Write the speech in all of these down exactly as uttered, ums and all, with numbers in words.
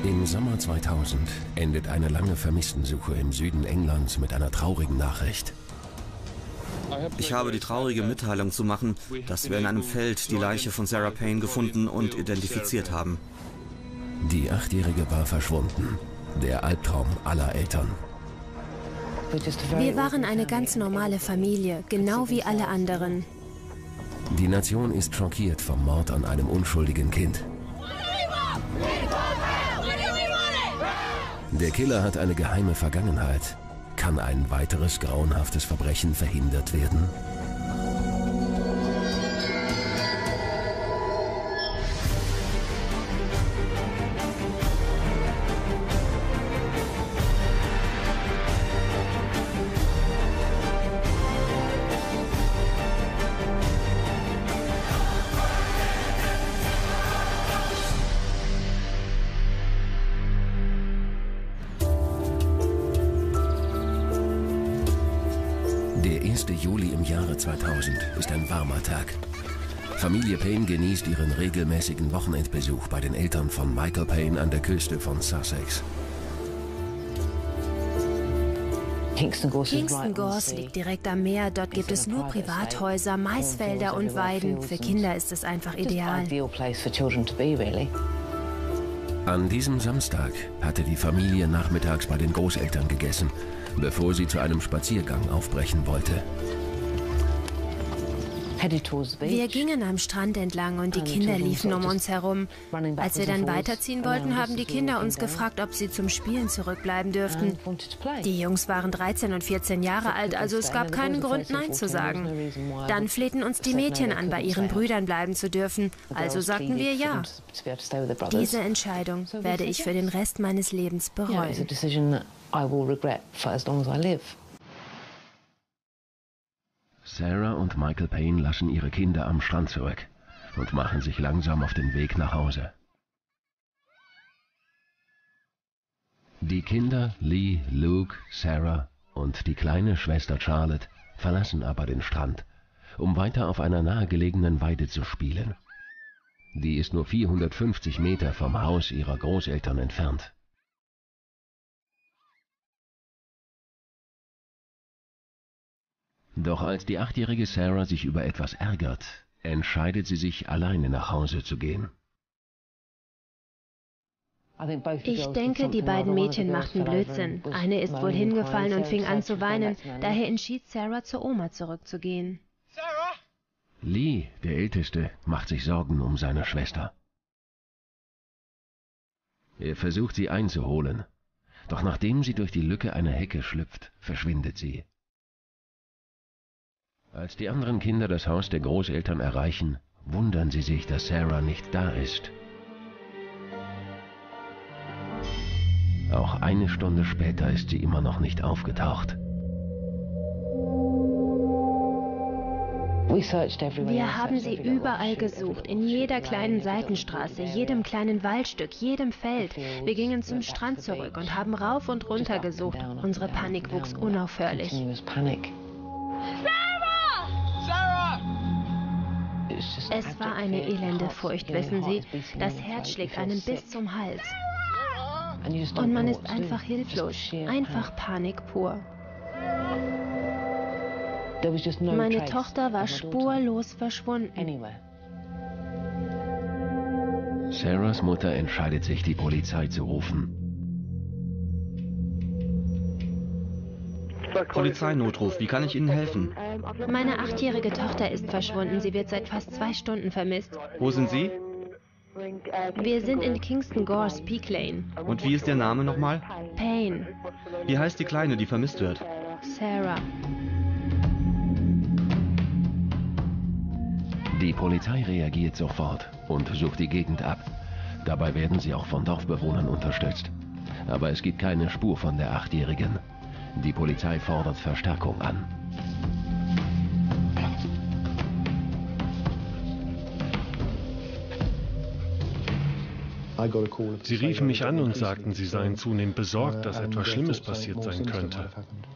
Im Sommer zweitausend endet eine lange Vermisstensuche im Süden Englands mit einer traurigen Nachricht. Ich habe die traurige Mitteilung zu machen, dass wir in einem Feld die Leiche von Sarah Payne gefunden und identifiziert haben. Die Achtjährige war verschwunden. Der Albtraum aller Eltern. Wir waren eine ganz normale Familie, genau wie alle anderen. Die Nation ist schockiert vom Mord an einem unschuldigen Kind. Der Killer hat eine geheime Vergangenheit. Kann ein weiteres grauenhaftes Verbrechen verhindert werden? Der erste Juli im Jahre zweitausend ist ein warmer Tag. Familie Payne genießt ihren regelmäßigen Wochenendbesuch bei den Eltern von Michael Payne an der Küste von Sussex. Kingston Gorse liegt direkt am Meer. Dort gibt es nur Privathäuser, Maisfelder und Weiden. Für Kinder ist es einfach ideal. An diesem Samstag hatte die Familie nachmittags bei den Großeltern gegessen, bevor sie zu einem Spaziergang aufbrechen wollte. Wir gingen am Strand entlang und die Kinder liefen um uns herum. Als wir dann weiterziehen wollten, haben die Kinder uns gefragt, ob sie zum Spielen zurückbleiben dürften. Die Jungs waren dreizehn und vierzehn Jahre alt, also es gab keinen Grund, Nein zu sagen. Dann flehten uns die Mädchen an, bei ihren Brüdern bleiben zu dürfen, also sagten wir ja. Diese Entscheidung werde ich für den Rest meines Lebens bereuen. Sarah und Michael Payne lassen ihre Kinder am Strand zurück und machen sich langsam auf den Weg nach Hause. Die Kinder Lee, Luke, Sarah und die kleine Schwester Charlotte verlassen aber den Strand, um weiter auf einer nahegelegenen Weide zu spielen. Die ist nur vierhundertfünfzig Meter vom Haus ihrer Großeltern entfernt. Doch als die achtjährige Sarah sich über etwas ärgert, entscheidet sie sich, alleine nach Hause zu gehen. Ich denke, die beiden Mädchen machten Blödsinn. Eine ist wohl hingefallen und fing an zu weinen. Daher entschied Sarah, zur Oma zurückzugehen. Lee, der Älteste, macht sich Sorgen um seine Schwester. Er versucht, sie einzuholen. Doch nachdem sie durch die Lücke einer Hecke schlüpft, verschwindet sie. Als die anderen Kinder das Haus der Großeltern erreichen, wundern sie sich, dass Sarah nicht da ist. Auch eine Stunde später ist sie immer noch nicht aufgetaucht. Wir haben sie überall gesucht, in jeder kleinen Seitenstraße, jedem kleinen Waldstück, jedem Feld. Wir gingen zum Strand zurück und haben rauf und runter gesucht. Unsere Panik wuchs unaufhörlich. Es war eine elende Furcht, wissen Sie. Das Herz schlägt einem bis zum Hals. Und man ist einfach hilflos, einfach Panik pur. Meine Tochter war spurlos verschwunden. Sarahs Mutter entscheidet sich, die Polizei zu rufen. Polizeinotruf, wie kann ich Ihnen helfen? Meine achtjährige Tochter ist verschwunden. Sie wird seit fast zwei Stunden vermisst. Wo sind Sie? Wir sind in Kingston Gorse, Peak Lane. Und wie ist Ihr Name nochmal? Payne. Wie heißt die Kleine, die vermisst wird? Sarah. Die Polizei reagiert sofort und sucht die Gegend ab. Dabei werden sie auch von Dorfbewohnern unterstützt. Aber es gibt keine Spur von der Achtjährigen. Die Polizei fordert Verstärkung an. Sie riefen mich an und sagten, sie seien zunehmend besorgt, dass etwas Schlimmes passiert sein könnte.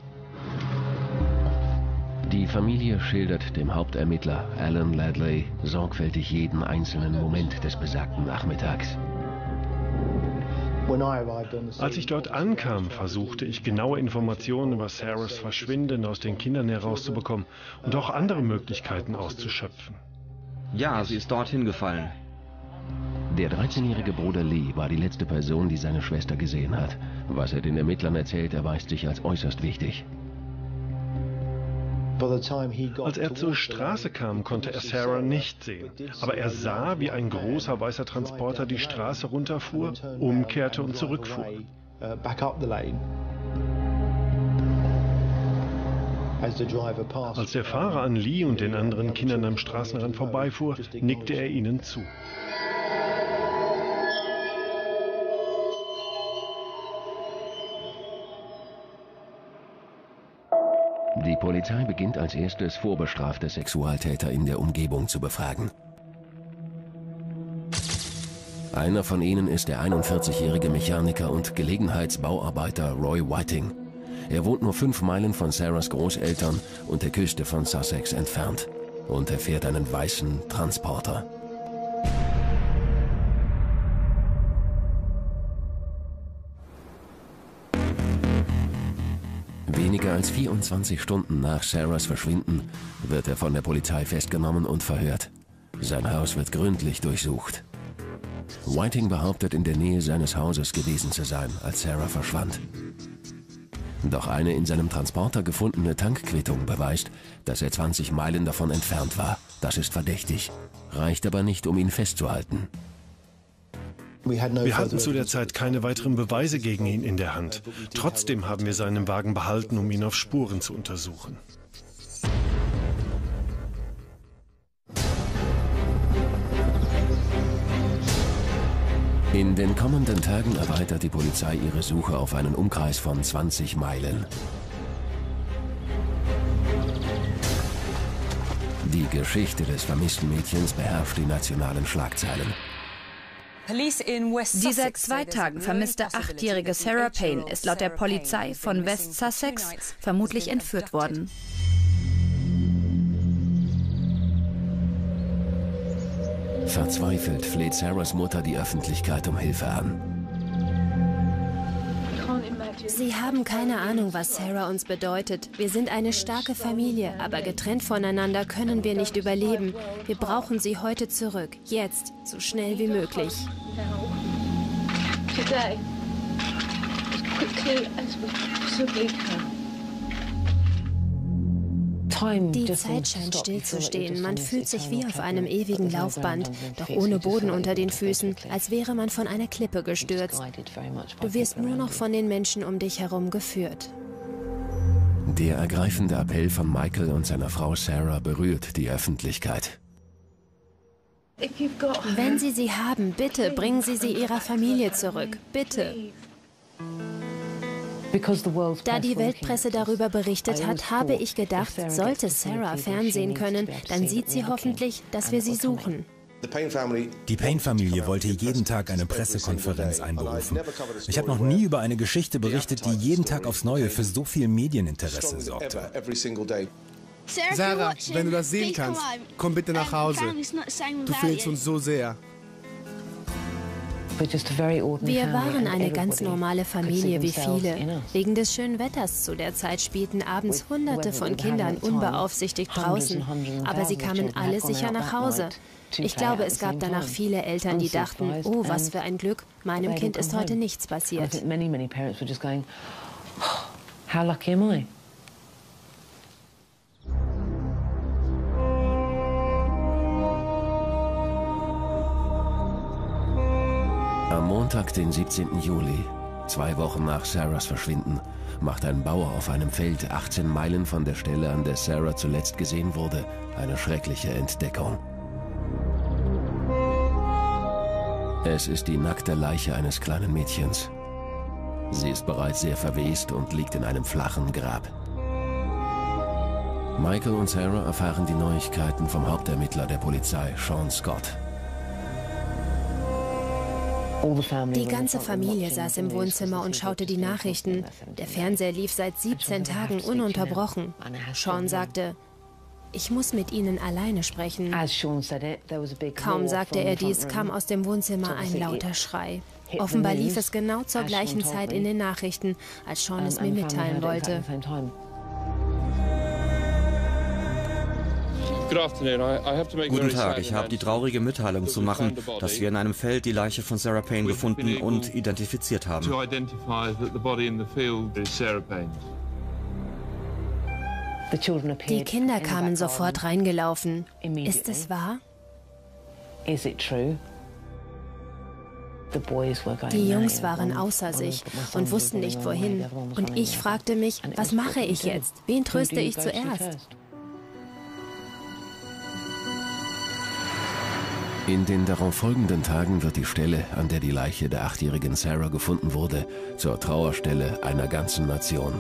Die Familie schildert dem Hauptermittler Alan Ladley sorgfältig jeden einzelnen Moment des besagten Nachmittags. Als ich dort ankam, versuchte ich genaue Informationen über Sarahs Verschwinden aus den Kindern herauszubekommen und auch andere Möglichkeiten auszuschöpfen. Ja, sie ist dorthin gefallen. Der dreizehnjährige Bruder Lee war die letzte Person, die seine Schwester gesehen hat. Was er den Ermittlern erzählt, erweist sich als äußerst wichtig. Als er zur Straße kam, konnte er Sarah nicht sehen. Aber er sah, wie ein großer weißer Transporter die Straße runterfuhr, umkehrte und zurückfuhr. Als der Fahrer an Lee und den anderen Kindern am Straßenrand vorbeifuhr, nickte er ihnen zu. Die Polizei beginnt als erstes, vorbestrafte Sexualtäter in der Umgebung zu befragen. Einer von ihnen ist der einundvierzigjährige Mechaniker und Gelegenheitsbauarbeiter Roy Whiting. Er wohnt nur fünf Meilen von Sarahs Großeltern und der Küste von Sussex entfernt. Und er fährt einen weißen Transporter. Weniger als vierundzwanzig Stunden nach Sarahs Verschwinden wird er von der Polizei festgenommen und verhört. Sein Haus wird gründlich durchsucht. Whiting behauptet, in der Nähe seines Hauses gewesen zu sein, als Sarah verschwand. Doch eine in seinem Transporter gefundene Tankquittung beweist, dass er zwanzig Meilen davon entfernt war. Das ist verdächtig, reicht aber nicht, um ihn festzuhalten. Wir hatten zu der Zeit keine weiteren Beweise gegen ihn in der Hand. Trotzdem haben wir seinen Wagen behalten, um ihn auf Spuren zu untersuchen. In den kommenden Tagen erweitert die Polizei ihre Suche auf einen Umkreis von zwanzig Meilen. Die Geschichte des vermissten Mädchens beherrscht die nationalen Schlagzeilen. Die seit zwei Tagen vermisste achtjährige Sarah Payne ist laut der Polizei von West Sussex vermutlich entführt worden. Verzweifelt fleht Sarahs Mutter die Öffentlichkeit um Hilfe an. Sie haben keine Ahnung, was Sarah uns bedeutet. Wir sind eine starke Familie, aber getrennt voneinander können wir nicht überleben. Wir brauchen sie heute zurück, jetzt, so schnell wie möglich. Die Zeit scheint stillzustehen. Man fühlt sich wie auf einem ewigen Laufband, doch ohne Boden unter den Füßen, als wäre man von einer Klippe gestürzt. Du wirst nur noch von den Menschen um dich herum geführt. Der ergreifende Appell von Michael und seiner Frau Sarah berührt die Öffentlichkeit. Wenn Sie sie haben, bitte bringen Sie sie ihrer Familie zurück. Bitte. Da die Weltpresse darüber berichtet hat, habe ich gedacht, sollte Sarah fernsehen können, dann sieht sie hoffentlich, dass wir sie suchen. Die Payne-Familie wollte jeden Tag eine Pressekonferenz einberufen. Ich habe noch nie über eine Geschichte berichtet, die jeden Tag aufs Neue für so viel Medieninteresse sorgte. Sarah, wenn du das sehen kannst, komm bitte nach Hause. Du fehlst uns so sehr. Wir waren eine ganz normale Familie wie viele. Wegen des schönen Wetters zu der Zeit spielten abends Hunderte von Kindern unbeaufsichtigt draußen. Aber sie kamen alle sicher nach Hause. Ich glaube, es gab danach viele Eltern, die dachten, oh, was für ein Glück, meinem Kind ist heute nichts passiert. Am Montag, den siebzehnten Juli, zwei Wochen nach Sarahs Verschwinden, macht ein Bauer auf einem Feld achtzehn Meilen von der Stelle, an der Sarah zuletzt gesehen wurde, eine schreckliche Entdeckung. Es ist die nackte Leiche eines kleinen Mädchens. Sie ist bereits sehr verwest und liegt in einem flachen Grab. Michael und Sarah erfahren die Neuigkeiten vom Hauptermittler der Polizei, Sean Scott. Die ganze Familie saß im Wohnzimmer und schaute die Nachrichten. Der Fernseher lief seit siebzehn Tagen ununterbrochen. Sean sagte, ich muss mit Ihnen alleine sprechen. Kaum sagte er dies, kam aus dem Wohnzimmer ein lauter Schrei. Offenbar lief es genau zur gleichen Zeit in den Nachrichten, als Sean es mir mitteilen wollte. Guten Tag, ich habe die traurige Mitteilung zu machen, dass wir in einem Feld die Leiche von Sarah Payne gefunden und identifiziert haben. Die Kinder kamen sofort reingelaufen. Ist es wahr? Die Jungs waren außer sich und wussten nicht wohin. Und ich fragte mich, was mache ich jetzt? Wen tröste ich zuerst? In den darauffolgenden Tagen wird die Stelle, an der die Leiche der achtjährigen Sarah gefunden wurde, zur Trauerstelle einer ganzen Nation.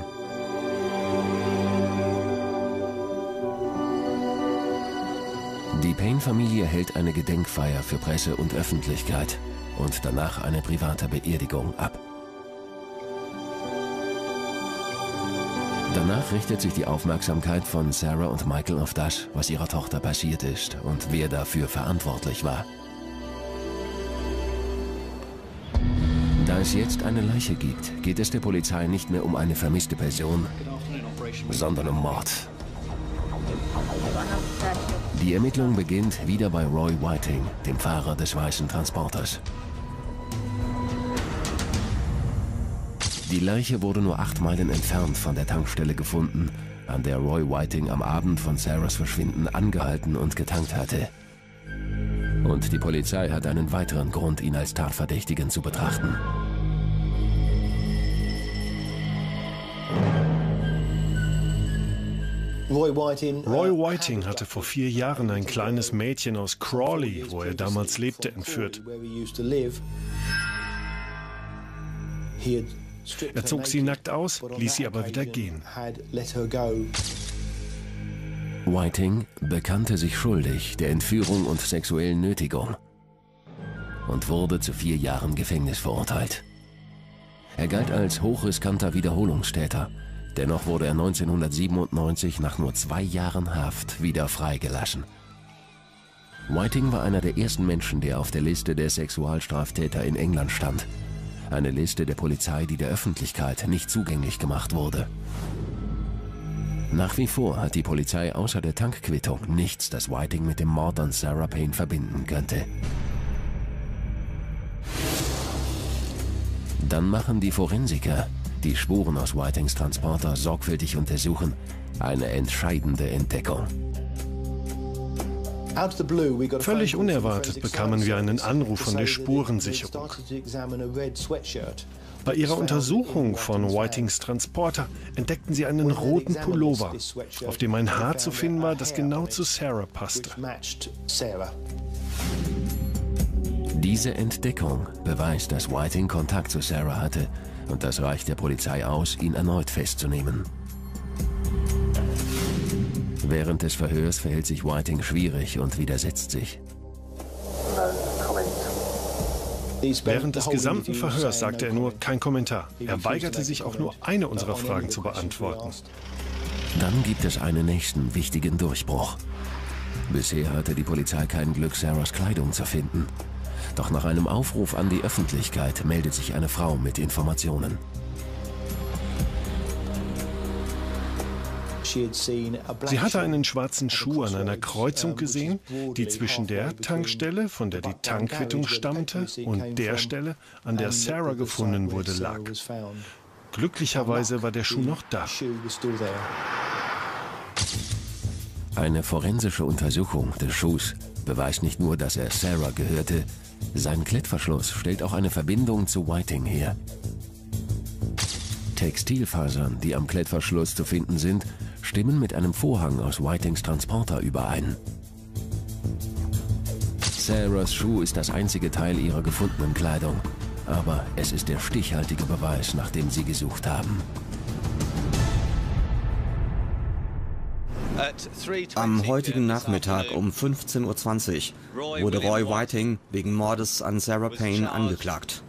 Die Payne-Familie hält eine Gedenkfeier für Presse und Öffentlichkeit und danach eine private Beerdigung ab. Danach richtet sich die Aufmerksamkeit von Sarah und Michael auf das, was ihrer Tochter passiert ist und wer dafür verantwortlich war. Da es jetzt eine Leiche gibt, geht es der Polizei nicht mehr um eine vermisste Person, sondern um Mord. Die Ermittlung beginnt wieder bei Roy Whiting, dem Fahrer des weißen Transporters. Die Leiche wurde nur acht Meilen entfernt von der Tankstelle gefunden, an der Roy Whiting am Abend von Sarahs Verschwinden angehalten und getankt hatte. Und die Polizei hat einen weiteren Grund, ihn als Tatverdächtigen zu betrachten. Roy Whiting hatte vor vier Jahren ein kleines Mädchen aus Crawley, wo er damals lebte, entführt. Er zog sie nackt aus, ließ sie aber wieder gehen. Whiting bekannte sich schuldig der Entführung und sexuellen Nötigung und wurde zu vier Jahren Gefängnis verurteilt. Er galt als hochriskanter Wiederholungstäter. Dennoch wurde er neunzehnhundertsiebenundneunzig nach nur zwei Jahren Haft wieder freigelassen. Whiting war einer der ersten Menschen, der auf der Liste der Sexualstraftäter in England stand. Eine Liste der Polizei, die der Öffentlichkeit nicht zugänglich gemacht wurde. Nach wie vor hat die Polizei außer der Tankquittung nichts, das Whiting mit dem Mord an Sarah Payne verbinden könnte. Dann machen die Forensiker, die Spuren aus Whitings Transporter sorgfältig untersuchen, eine entscheidende Entdeckung. Völlig unerwartet bekamen wir einen Anruf von der Spurensicherung. Bei ihrer Untersuchung von Whitings Transporter entdeckten sie einen roten Pullover, auf dem ein Haar zu finden war, das genau zu Sarah passte. Diese Entdeckung beweist, dass Whiting Kontakt zu Sarah hatte, und das reicht der Polizei aus, ihn erneut festzunehmen. Während des Verhörs verhält sich Whiting schwierig und widersetzt sich. Während des gesamten Verhörs sagte er nur kein Kommentar. Er weigerte sich auch nur eine unserer Fragen zu beantworten. Dann gibt es einen nächsten wichtigen Durchbruch. Bisher hatte die Polizei kein Glück, Sarahs Kleidung zu finden. Doch nach einem Aufruf an die Öffentlichkeit meldet sich eine Frau mit Informationen. Sie hatte einen schwarzen Schuh an einer Kreuzung gesehen, die zwischen der Tankstelle, von der die Tankquittung stammte, und der Stelle, an der Sarah gefunden wurde, lag. Glücklicherweise war der Schuh noch da. Eine forensische Untersuchung des Schuhs beweist nicht nur, dass er Sarah gehörte, sein Klettverschluss stellt auch eine Verbindung zu Whiting her. Textilfasern, die am Klettverschluss zu finden sind, stimmen mit einem Vorhang aus Whitings Transporter überein. Sarahs Schuh ist das einzige Teil ihrer gefundenen Kleidung, aber es ist der stichhaltige Beweis, nach dem sie gesucht haben. Am heutigen Nachmittag um fünfzehn Uhr zwanzig wurde Roy Whiting wegen Mordes an Sarah Payne angeklagt.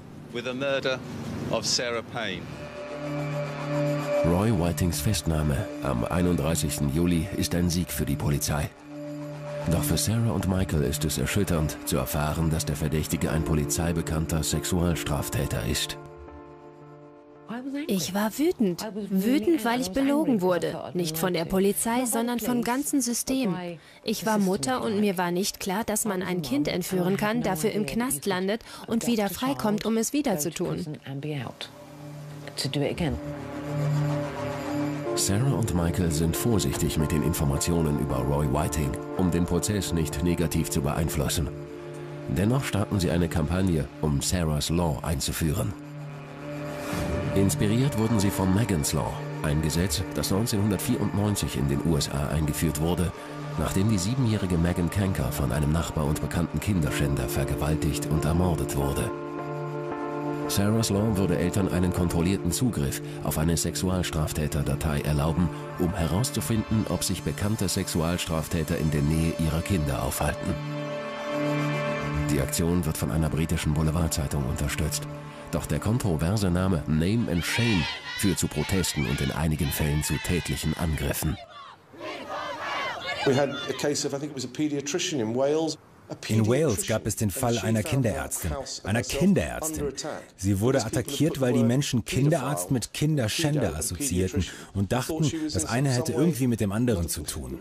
Roy Whitings Festnahme am einunddreißigsten Juli ist ein Sieg für die Polizei. Doch für Sarah und Michael ist es erschütternd, zu erfahren, dass der Verdächtige ein polizeibekannter Sexualstraftäter ist. Ich war wütend. Wütend, weil ich belogen wurde. Nicht von der Polizei, sondern vom ganzen System. Ich war Mutter und mir war nicht klar, dass man ein Kind entführen kann, dafür im Knast landet und wieder freikommt, um es wieder zu tun. Sarah und Michael sind vorsichtig mit den Informationen über Roy Whiting, um den Prozess nicht negativ zu beeinflussen. Dennoch starten sie eine Kampagne, um Sarah's Law einzuführen. Inspiriert wurden sie von Megan's Law, ein Gesetz, das neunzehnhundertvierundneunzig in den U S A eingeführt wurde, nachdem die siebenjährige Megan Kanker von einem Nachbar und bekannten Kinderschänder vergewaltigt und ermordet wurde. Sarah's Law würde Eltern einen kontrollierten Zugriff auf eine Sexualstraftäterdatei erlauben, um herauszufinden, ob sich bekannte Sexualstraftäter in der Nähe ihrer Kinder aufhalten. Die Aktion wird von einer britischen Boulevardzeitung unterstützt. Doch der kontroverse Name Name and Shame führt zu Protesten und in einigen Fällen zu tätlichen Angriffen. In Wales gab es den Fall einer Kinderärztin. Einer Kinderärztin. Sie wurde attackiert, weil die Menschen Kinderarzt mit Kinderschänder assoziierten und dachten, das eine hätte irgendwie mit dem anderen zu tun.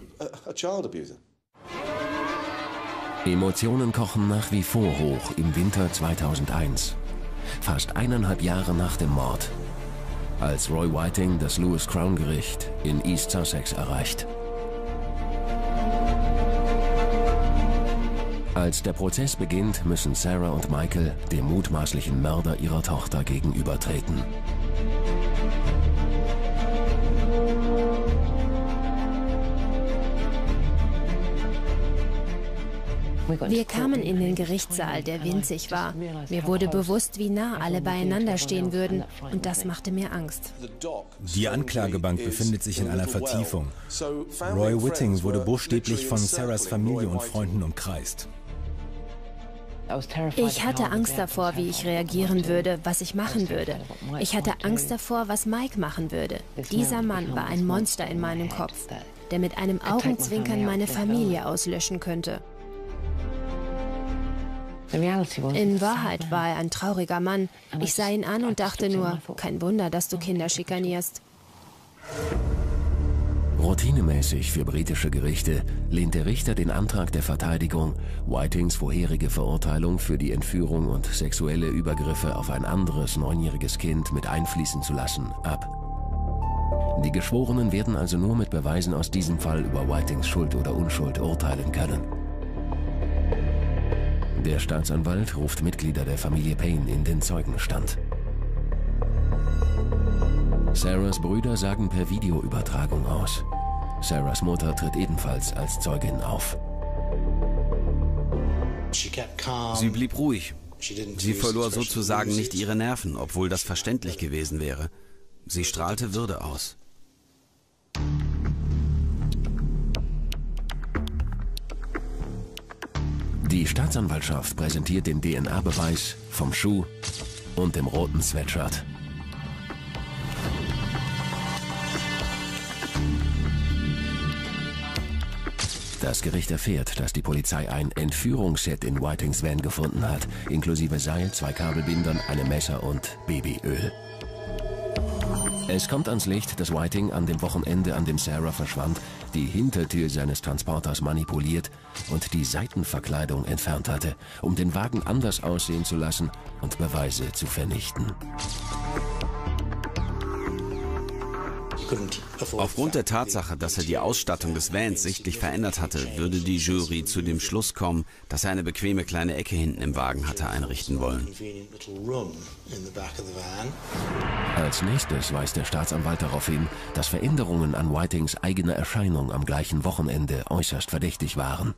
Emotionen kochen nach wie vor hoch im Winter zweitausendeins. Fast eineinhalb Jahre nach dem Mord, als Roy Whiting das Lewis Crown Gericht in East Sussex erreicht. Als der Prozess beginnt, müssen Sarah und Michael dem mutmaßlichen Mörder ihrer Tochter gegenübertreten. Wir kamen in den Gerichtssaal, der winzig war. Mir wurde bewusst, wie nah alle beieinander stehen würden, und das machte mir Angst. Die Anklagebank befindet sich in einer Vertiefung. Roy Whiting wurde buchstäblich von Sarahs Familie und Freunden umkreist. Ich hatte Angst davor, wie ich reagieren würde, was ich machen würde. Ich hatte Angst davor, was Mike machen würde. Dieser Mann war ein Monster in meinem Kopf, der mit einem Augenzwinkern meine Familie auslöschen könnte. In Wahrheit war er ein trauriger Mann. Ich sah ihn an und dachte nur, kein Wunder, dass du Kinder schikanierst. Routinemäßig für britische Gerichte lehnt der Richter den Antrag der Verteidigung, Whitings vorherige Verurteilung für die Entführung und sexuelle Übergriffe auf ein anderes neunjähriges Kind mit einfließen zu lassen, ab. Die Geschworenen werden also nur mit Beweisen aus diesem Fall über Whitings Schuld oder Unschuld urteilen können. Der Staatsanwalt ruft Mitglieder der Familie Payne in den Zeugenstand. Sarahs Brüder sagen per Videoübertragung aus. Sarahs Mutter tritt ebenfalls als Zeugin auf. Sie blieb ruhig. Sie verlor sozusagen nicht ihre Nerven, obwohl das verständlich gewesen wäre. Sie strahlte Würde aus. Die Staatsanwaltschaft präsentiert den D N A-Beweis vom Schuh und dem roten Sweatshirt. Das Gericht erfährt, dass die Polizei ein Entführungsset in Whitings Van gefunden hat, inklusive Seil, zwei Kabelbindern, einem Messer und Babyöl. Es kommt ans Licht, dass Whiting an dem Wochenende, an dem Sarah verschwand, die Hintertür seines Transporters manipuliert und die Seitenverkleidung entfernt hatte, um den Wagen anders aussehen zu lassen und Beweise zu vernichten. Aufgrund der Tatsache, dass er die Ausstattung des Vans sichtlich verändert hatte, würde die Jury zu dem Schluss kommen, dass er eine bequeme kleine Ecke hinten im Wagen hatte einrichten wollen. Als nächstes weist der Staatsanwalt darauf hin, dass Veränderungen an Whitings eigener Erscheinung am gleichen Wochenende äußerst verdächtig waren.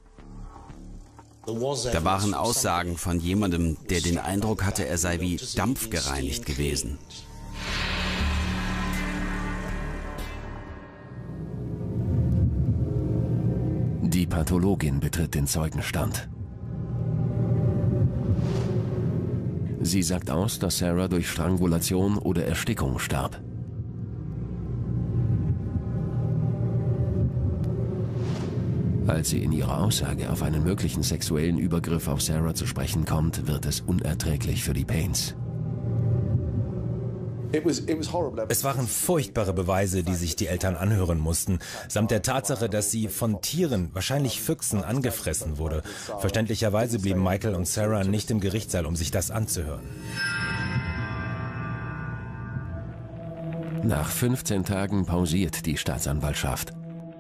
Da waren Aussagen von jemandem, der den Eindruck hatte, er sei wie dampfgereinigt gewesen. Die Pathologin betritt den Zeugenstand. Sie sagt aus, dass Sarah durch Strangulation oder Erstickung starb. Als sie in ihrer Aussage auf einen möglichen sexuellen Übergriff auf Sarah zu sprechen kommt, wird es unerträglich für die Paynes. Es waren furchtbare Beweise, die sich die Eltern anhören mussten, samt der Tatsache, dass sie von Tieren, wahrscheinlich Füchsen, angefressen wurde. Verständlicherweise blieben Michael und Sarah nicht im Gerichtssaal, um sich das anzuhören. Nach fünfzehn Tagen pausiert die Staatsanwaltschaft.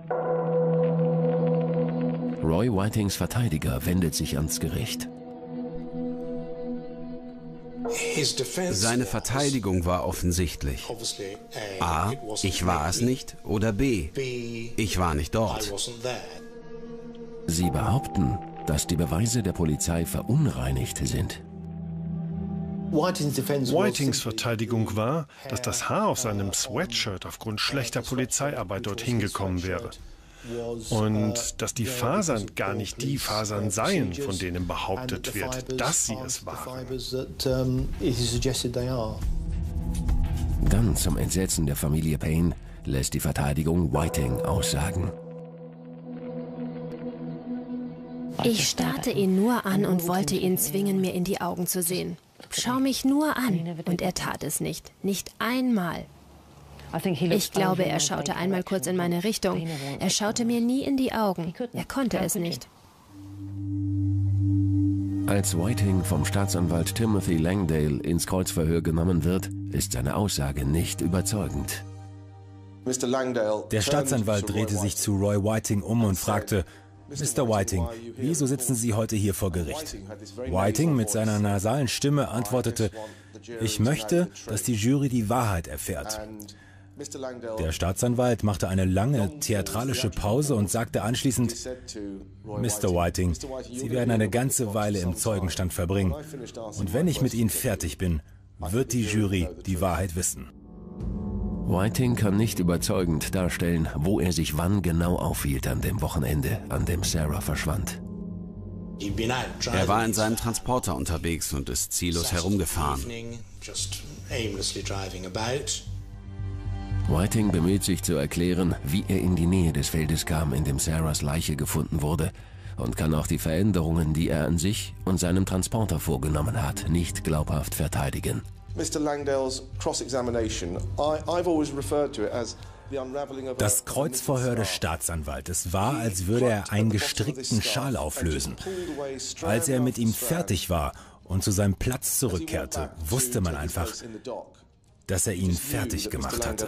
Roy Whitings Verteidiger wendet sich ans Gericht. Seine Verteidigung war offensichtlich. A. Ich war es nicht oder B. Ich war nicht dort. Sie behaupten, dass die Beweise der Polizei verunreinigt sind. Whitings Verteidigung war, dass das Haar auf seinem Sweatshirt aufgrund schlechter Polizeiarbeit dorthin gekommen wäre. Und dass die Fasern gar nicht die Fasern seien, von denen behauptet wird, dass sie es waren. Dann, zum Entsetzen der Familie Payne, lässt die Verteidigung Whiting aussagen. Ich starrte ihn nur an und wollte ihn zwingen, mir in die Augen zu sehen. Schau mich nur an. Und er tat es nicht. Nicht einmal. Ich glaube, er schaute einmal kurz in meine Richtung. Er schaute mir nie in die Augen. Er konnte es nicht. Als Whiting vom Staatsanwalt Timothy Langdale ins Kreuzverhör genommen wird, ist seine Aussage nicht überzeugend. Der Staatsanwalt drehte sich zu Roy Whiting um und fragte: Mister Whiting, wieso sitzen Sie heute hier vor Gericht? Whiting mit seiner nasalen Stimme antwortete: Ich möchte, dass die Jury die Wahrheit erfährt. Der Staatsanwalt machte eine lange theatralische Pause und sagte anschließend: Mister Whiting, Sie werden eine ganze Weile im Zeugenstand verbringen. Und wenn ich mit Ihnen fertig bin, wird die Jury die Wahrheit wissen. Whiting kann nicht überzeugend darstellen, wo er sich wann genau aufhielt an dem Wochenende, an dem Sarah verschwand. Er war in seinem Transporter unterwegs und ist ziellos herumgefahren. Whiting bemüht sich zu erklären, wie er in die Nähe des Feldes kam, in dem Sarahs Leiche gefunden wurde, und kann auch die Veränderungen, die er an sich und seinem Transporter vorgenommen hat, nicht glaubhaft verteidigen. Das Kreuzverhör des Staatsanwaltes war, als würde er einen gestrickten Schal auflösen. Als er mit ihm fertig war und zu seinem Platz zurückkehrte, wusste man einfach, dass er ihn fertig gemacht hatte.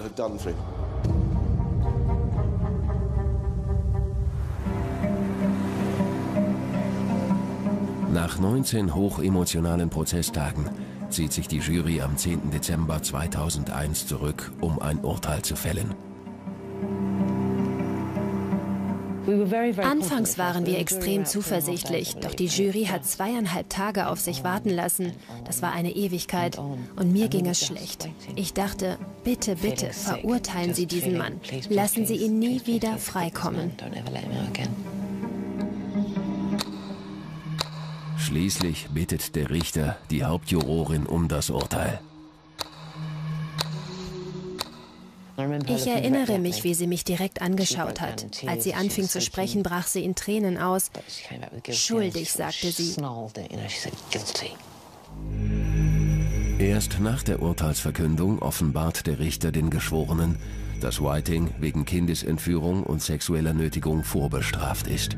Nach neunzehn hochemotionalen Prozesstagen zieht sich die Jury am zehnten Dezember zweitausendeins zurück, um ein Urteil zu fällen. Anfangs waren wir extrem zuversichtlich, doch die Jury hat zweieinhalb Tage auf sich warten lassen. Das war eine Ewigkeit und mir ging es schlecht. Ich dachte, bitte, bitte, verurteilen Sie diesen Mann. Lassen Sie ihn nie wieder freikommen. Schließlich bittet der Richter die Hauptjurorin um das Urteil. Ich erinnere mich, wie sie mich direkt angeschaut hat. Als sie anfing zu sprechen, brach sie in Tränen aus. Schuldig, sagte sie. Erst nach der Urteilsverkündung offenbart der Richter den Geschworenen, dass Whiting wegen Kindesentführung und sexueller Nötigung vorbestraft ist.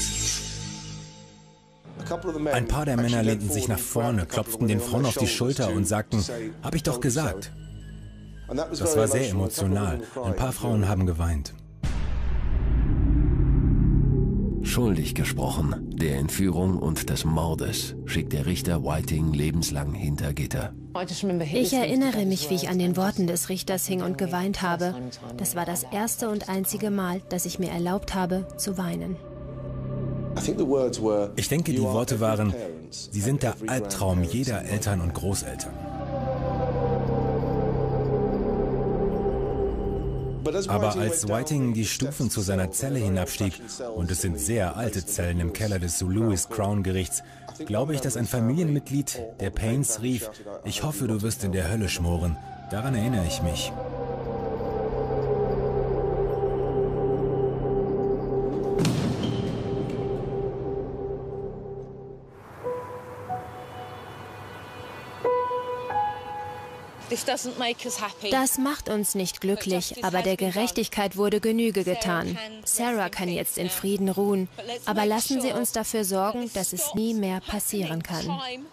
Ein paar der Männer lehnten sich nach vorne, klopften den Frauen auf die Schulter und sagten: Hab ich doch gesagt. Das war sehr emotional. Ein paar Frauen haben geweint. Schuldig gesprochen, der Entführung und des Mordes, schickt der Richter Whiting lebenslang hinter Gitter. Ich erinnere mich, wie ich an den Worten des Richters hing und geweint habe. Das war das erste und einzige Mal, dass ich mir erlaubt habe, zu weinen. Ich denke, die Worte waren: Sie sind der Albtraum jeder Eltern und Großeltern. Aber als Whiting die Stufen zu seiner Zelle hinabstieg, und es sind sehr alte Zellen im Keller des Lewis Crown Gerichts, glaube ich, dass ein Familienmitglied der Paynes rief: Ich hoffe, du wirst in der Hölle schmoren. Daran erinnere ich mich. Das macht uns nicht glücklich, aber der Gerechtigkeit wurde Genüge getan. Sarah kann jetzt in Frieden ruhen, aber lassen Sie uns dafür sorgen, dass es nie mehr passieren kann.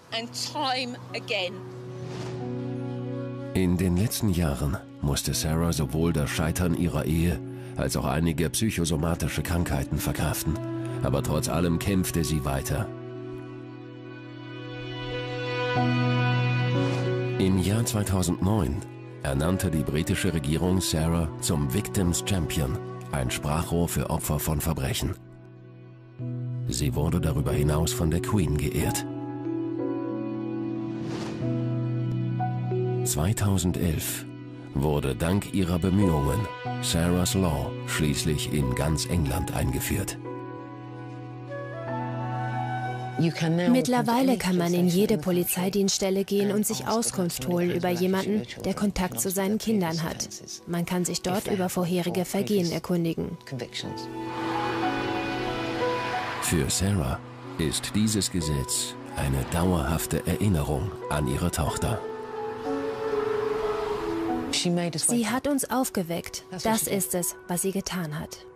In den letzten Jahren musste Sarah sowohl das Scheitern ihrer Ehe als auch einige psychosomatische Krankheiten verkraften. Aber trotz allem kämpfte sie weiter. Im Jahr zweitausendneun ernannte die britische Regierung Sarah zum Victims Champion, ein Sprachrohr für Opfer von Verbrechen. Sie wurde darüber hinaus von der Queen geehrt. zweitausendelf wurde dank ihrer Bemühungen Sarah's Law schließlich in ganz England eingeführt. Mittlerweile kann man in jede Polizeidienststelle gehen und sich Auskunft holen über jemanden, der Kontakt zu seinen Kindern hat. Man kann sich dort über vorherige Vergehen erkundigen. Für Sarah ist dieses Gesetz eine dauerhafte Erinnerung an ihre Tochter. Sie hat uns aufgeweckt. Das ist es, was sie getan hat.